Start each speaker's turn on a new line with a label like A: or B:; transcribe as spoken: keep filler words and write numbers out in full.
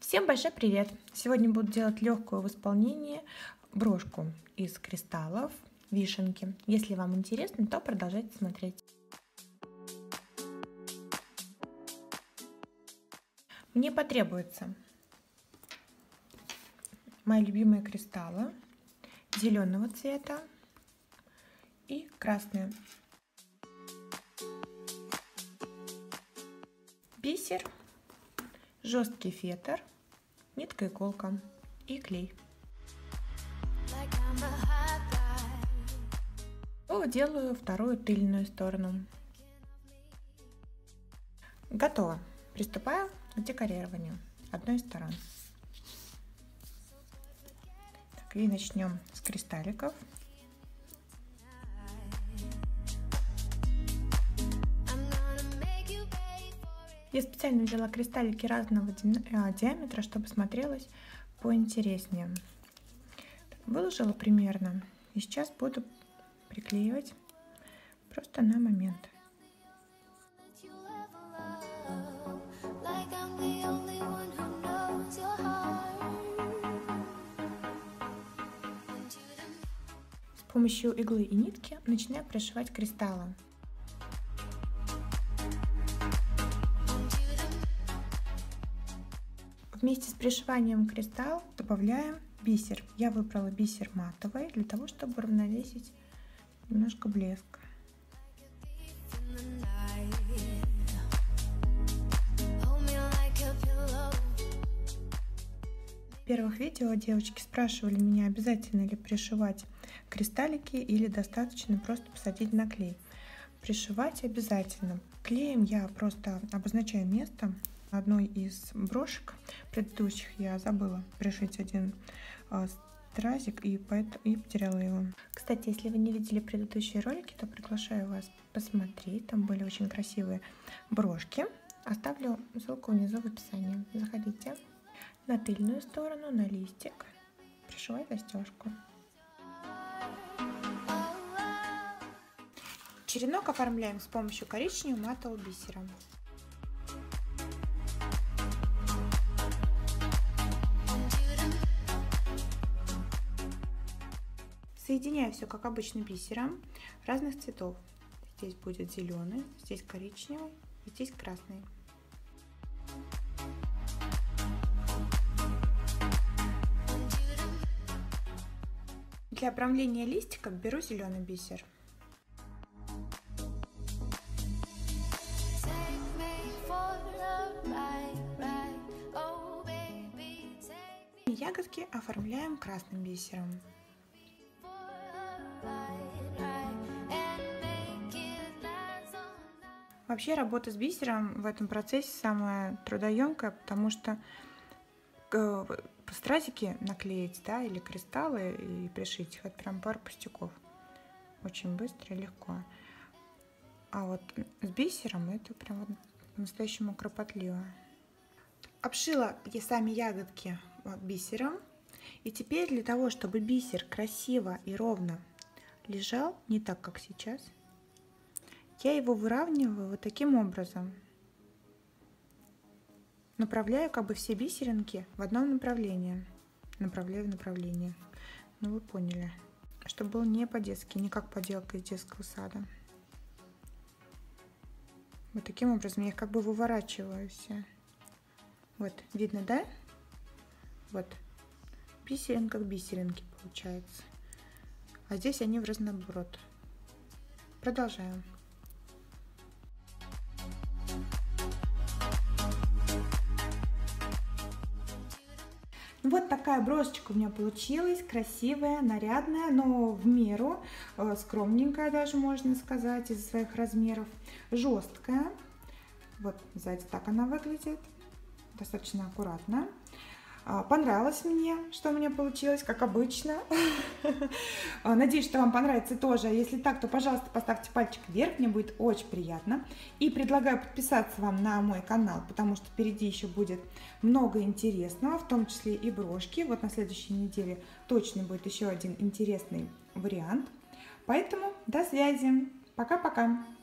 A: Всем большой привет! Сегодня буду делать легкую в исполнении брошку из кристаллов вишенки. Если вам интересно, то продолжайте смотреть. Мне потребуется мои любимые кристаллы зеленого цвета и красные. Бисер, жесткий фетр, нитка, иголка и клей. Делаю вторую тыльную сторону. Готово. Приступаю к декорированию одной из сторон. Так, и начнем с кристалликов. Я специально взяла кристаллики разного диаметра, чтобы смотрелось поинтереснее. Выложила примерно, и сейчас буду приклеивать просто на момент. С помощью иглы и нитки начинаю пришивать кристаллы. Вместе с пришиванием кристалл добавляем бисер. Я выбрала бисер матовый для того, чтобы уравновесить немножко блеск. В первых видео девочки спрашивали меня, обязательно ли пришивать кристаллики или достаточно просто посадить на клей. Пришивать обязательно. Клеем я просто обозначаю место. Одной из брошек предыдущих я забыла пришить один стразик и, поэтому, и потеряла его. Кстати, если вы не видели предыдущие ролики, то приглашаю вас посмотреть. Там были очень красивые брошки. Оставлю ссылку внизу в описании. Заходите на тыльную сторону, на листик, пришивать застежку. Черенок оформляем с помощью коричневого матового бисера. Соединяю все, как обычно, бисером разных цветов. Здесь будет зеленый, здесь коричневый, и здесь красный. Для обрамления листиков беру зеленый бисер. Ягодки оформляем красным бисером. Вообще работа с бисером в этом процессе самая трудоемкая, потому что стразики наклеить, да, или кристаллы и пришить их, это прям пару пустяков. Очень быстро и легко. А вот с бисером это прям вот по-настоящему кропотливо. Обшила я сами ягодки бисером. И теперь для того, чтобы бисер красиво и ровно лежал, не так, как сейчас, я его выравниваю вот таким образом. Направляю как бы все бисеринки в одном направлении. Направляю в направление. Ну, вы поняли. Чтобы было не по-детски, не как поделка из детского сада. Вот таким образом я их как бы выворачиваю все. Вот, видно, да? Вот. Бисеринка к бисеринке получается. А здесь они в разноброд. Продолжаем. Вот такая брошечка у меня получилась, красивая, нарядная, но в меру, э, скромненькая даже, можно сказать, из-за своих размеров, жесткая. Вот сзади так она выглядит, достаточно аккуратно. Понравилось мне, что у меня получилось, как обычно. Надеюсь, что вам понравится тоже. Если так, то, пожалуйста, поставьте пальчик вверх, мне будет очень приятно. И предлагаю подписаться вам на мой канал, потому что впереди еще будет много интересного, в том числе и брошки. Вот на следующей неделе точно будет еще один интересный вариант. Поэтому до связи. Пока-пока.